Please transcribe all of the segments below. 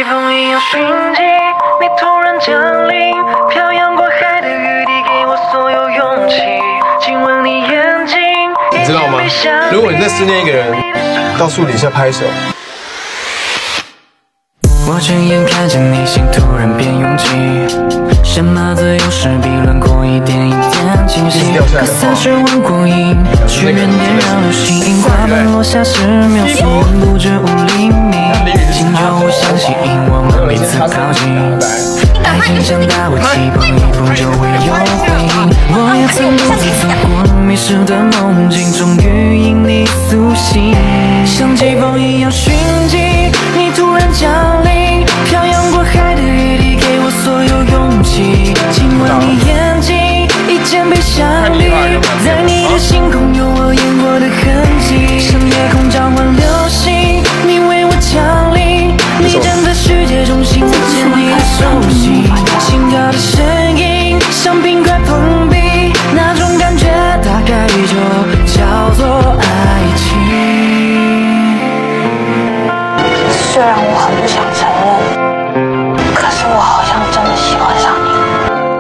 风一样迅疾，你突然降临，漂洋过海的雨滴给我所有勇气。亲吻你眼睛， 你知道吗？如果你在思念一个人，到树底下拍手。 我睁眼看见你心突然变拥挤，什么自由是比轮廓一点一点清晰。可30万光阴，去原点让流星，花瓣落下10秒，速远不止5厘米。请就我相信，我们彼此靠近。爱情像打火机，碰一碰就会有回应。我也曾独自走过迷失的梦境，终于因你苏醒，像疾风一样迅疾。你突然降临，漂洋过海的雨滴给我所有勇气。亲吻你眼睛，一肩背相离，在你的星空有我演过的痕迹，像夜空召唤流星，你为我降临，你站在世界中心，我牵你的手心，心跳的声音像冰块碰壁，那种感觉大概就叫做爱情。 虽然我很不想承认，可是我好像真的喜欢上你了。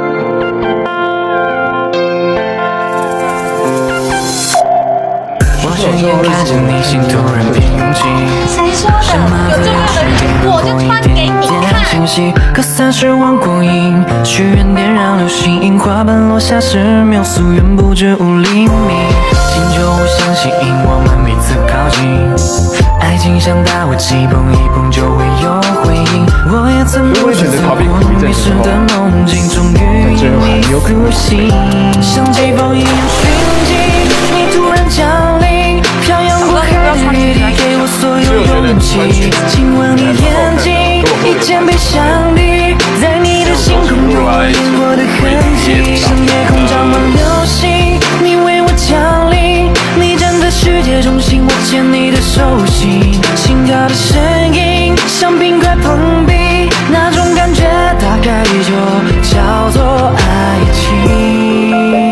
我睁眼看见你心突然变拥挤，什么自由是比轮廓一点一点清晰。可30万光阴，去原点让流星，花瓣落下10秒，速远不止5厘米。请就我相信，我们彼此靠近。爱情像打火机，碰一碰就会有回应。我也曾独自走过迷失的梦境，终于因你苏醒，像疾风一样迅疾。你突然降临，漂洋过海的雨滴给我所有勇气。亲吻你眼睛，一肩背相离，在你的星空有我演过的痕迹，像夜空召唤流星，你为我降临，你站在世界中心，我牵你的手心，心跳的声音像冰块碰壁，那种感觉大概就叫做爱情。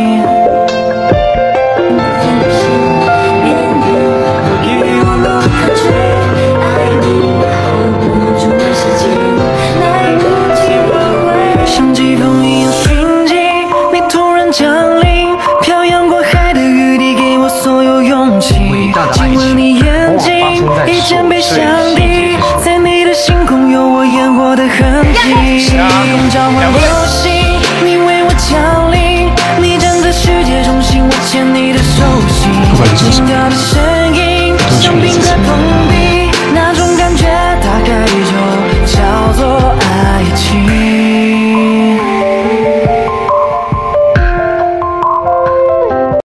像疾风一样迅疾，你突然降临，漂洋过海的雨滴给我所有勇气。亲吻你眼睛，一肩背相离，在你的星空有我演过的痕迹。夜空召唤流星，你为我降临，你站在世界中心，我牵你的手心，心跳的声音像冰块碰壁。